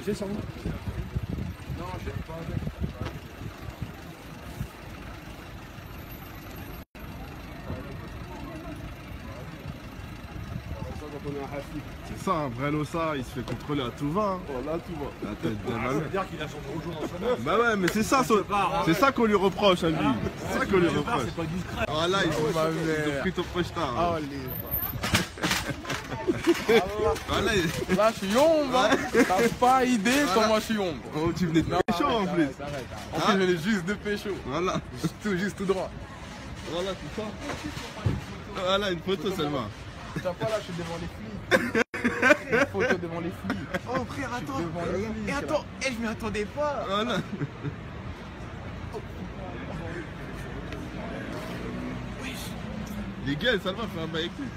sais sûrement. Non, je sais pas. C'est ça, un vrai Lossa, il se fait contrôler à tout va. Hein. Oh là, tout va. La tête de ma Ça veut mère. dire qu'il a son gros jour dans son œuf. Bah ouais, mais c'est ça, c'est ça qu'on lui reproche à lui. C'est ça qu'on lui reproche. C'est pas discret. Voilà, ils ont mère. pris ton poche-tard. Ah, Voilà, là, je suis ombre. Hein. T'as pas idée comment je suis ombre. oh, tu venais de pécho en plus. En plus, je venais juste de pécho. Voilà, Juste tout droit. voilà, c'est ça. Voilà, une photo seulement. Tu vois pas là, je suis devant les flics. Une photo devant les flics. Oh frère, attends. Devant les flics. Et attends, je m'y attendais pas. Voilà. Les gars, ça va faire un bail avec lui.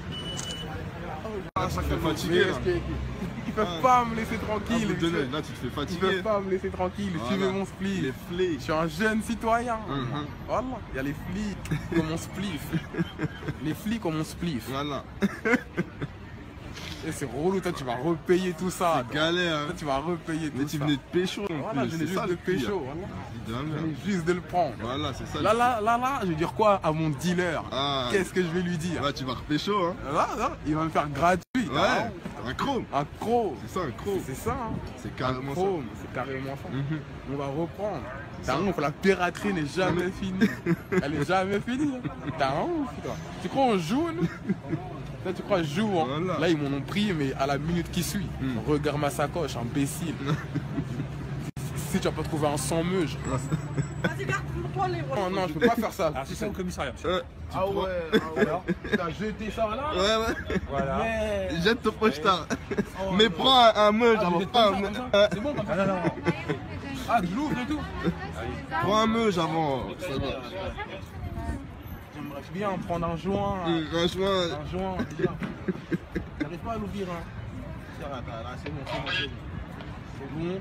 Ah, ça fait fatigué là. Ils peuvent pas me laisser tranquille. Là, tu te fais Ils fatiguer. peuvent pas me laisser tranquille. Voilà. Suivez mon spliff. Les Je flics. suis un jeune citoyen. Uh-huh. Voilà, il y a les flics comme mon spliff. Les flics ont mon spliff. Voilà. Et c'est relou, toi tu vas repayer tout ça. C'est galère. Toi tu vas repayer tout Mais ça. tu venais de pécho en Voilà, plus. je venais C'est juste ça de le pire. pécho. Voilà. De la Je merde. venais juste de le prendre. Voilà, c'est ça. Là, je vais dire quoi à mon dealer? Ah. Qu'est-ce que je vais lui dire? Là, tu vas repécho, hein. Là, il va me faire gratuit. Ouais. Un chrome. Un croc. C'est ça, un chrome. C'est ça, hein. C'est carrément ça. Chrome, c'est carrément ça. Mhm. On va reprendre. T'as un ouf, la piraterie n'est jamais finie. Elle est jamais finie. Hein. T'as un ouf, toi. Tu crois on joue, nous? Là, tu crois que je joue, hein. Voilà. Là, ils m'en ont pris, mais à la minute qui suit. Regarde ma sacoche, imbécile. Si tu vas pas trouver un sans meuge. Vas-y, garde-toi les Non, non, je peux pas faire ça. Alors, c'est ça au commissariat. Ah ouais, alors, t'as jeté ça là? Ouais, ouais. Voilà. Mais... Jette ton poche-tard. Mais prends un meug, avant pas un meug. C'est bon comme ça. Non. Ah, de l'ouvre et tout? Prends un meug avant. Ça va. J'aimerais bien prendre un joint. Franchement, Un joint, déjà. J'arrive pas à l'ouvrir, hein. Tiens, là, c'est bon. C'est bon.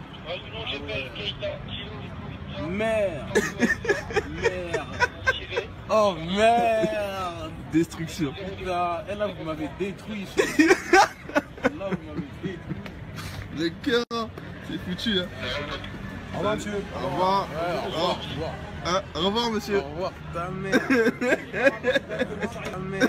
Merde. Merde. Oh merde. destruction. Là, vous m'avez détruit. Là, vous m'avez détruit. Le cœur, c'est foutu. Hein. Au revoir, monsieur. Au revoir. Ouais, au revoir. Au revoir. Hein, au revoir, monsieur. Au revoir, ta mère. Ta mère.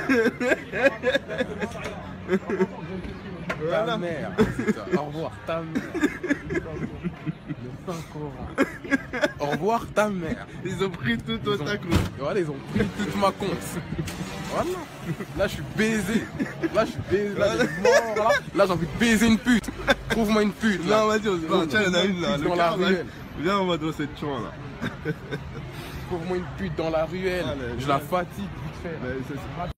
Voilà. Ta mère. Au revoir, ta mère. Le Saint-Coran. Au revoir, ta mère. Ils ont pris tout au tac. Voilà, ils ont pris toute ma conce. Voilà. Là, je suis baisé. Là, je suis baisé. Là, je suis mort. Là, j'ai envie de baiser une pute. Trouve-moi une pute. Là. Non, vas-y, on tiens, il y en a une là. Dans la ruelle. Viens, on va dans cette chambre là. Trouve-moi une pute dans la ruelle. Allez, je la fatigue vite fait. Mais c'est-